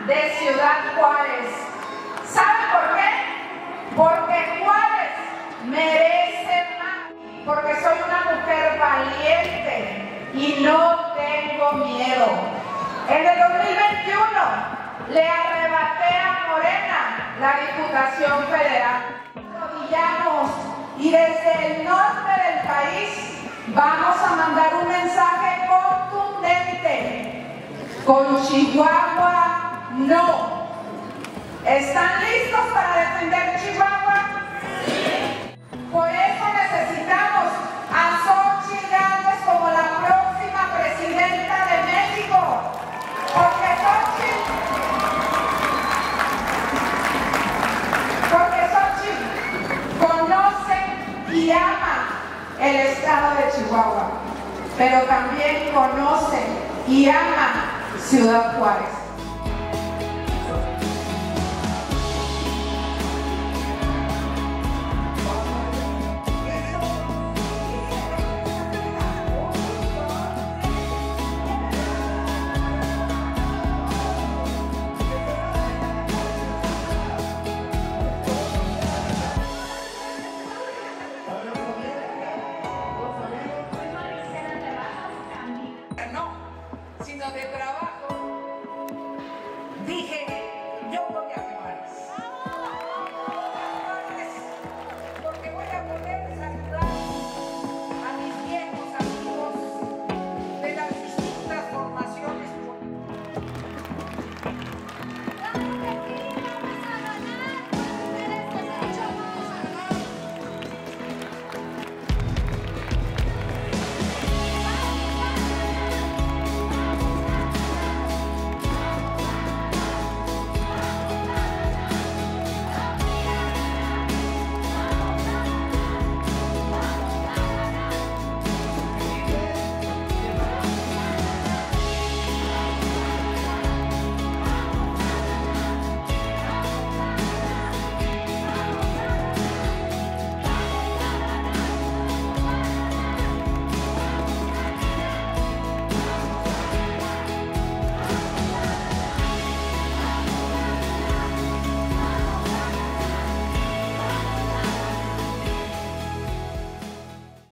de Ciudad Juárez. ¿Saben por qué? Porque Juárez merece más, porque soy una mujer valiente y no tengo miedo. En el 2021 le arrebaté a Morena la Diputación Federal. Arrodillamos y desde el norte del país vamos a mandar un mensaje contundente. Con Chihuahua, no. ¿Están listos para defender Chihuahua? Por eso necesitamos a Xochitl Gálvez como la próxima presidenta de México. Porque Xochitl conoce y ama el estado de Chihuahua, pero también conoce y ama Ciudad Juárez.